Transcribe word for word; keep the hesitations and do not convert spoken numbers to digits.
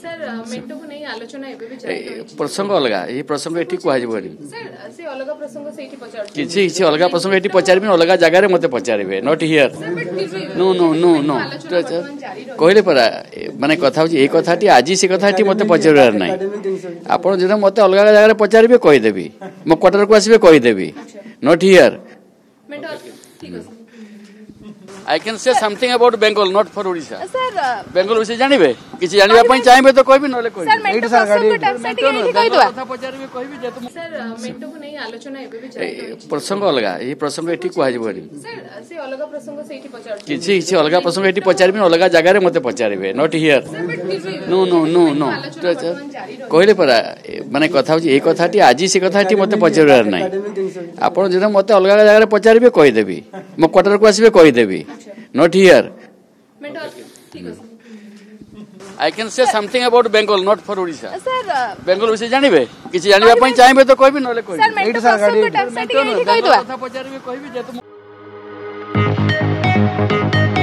Sir मेंटो को नहीं आलोचना एबे भी जारी होइछि प्रसंग अलग ये प्रसंग एठी कुहाजिबनी सर से अलग प्रसंग सेठी पचार किछि किछि अलग प्रसंग एठी पचारिबे अलग जगह रे मते पचारिबे not here no no no no कहले परा माने कथा होछि ए कथाटी आजि से कथाटी मते पचारबार नै आपण जने मते अलग जगह रे पचारिबे कहि देबी मो क्वार्टर को आसीबे कहि देबी नॉट हियर मेंटो ठीक है I can say something about Bengal, not for Odisha. Sir Bengal विषय जानिबे किछि जानिबा पई चाहिबे तो कहबी नले कहबी सर मेंटो प्रसंग टैक्स एठी कहि दवा कथा पचारिबे कहबी जे तुम सर मेंटो को नहीं आलोचना एबे भी जारी होइछि प्रसंग अलग ये प्रसंग एठी कुहाजिबनी सर से अलग प्रसंग सेठी पचार किछि किछि अलग प्रसंग एठी पचारिबे अलग जगह रे मते पचारिबे not here no no no no कहले परा माने कथा होछि ए कथाटी आजि से कथाटी मते पचारबार नै आपण जने मते अलग जगह रे पचारिबे कहि देबी मो क्वार्टर को आसीबे कहि देबी not here I can say something about Bengal, not for Odisha. Sir Bengal विषय जानिबे किछि जानिबा पई चाहिबे तो कहबी नले कहबी सर मेंटो प्रसंग टैक्स एठी कहि दवा कथा पचारिबे कहबी जे तुम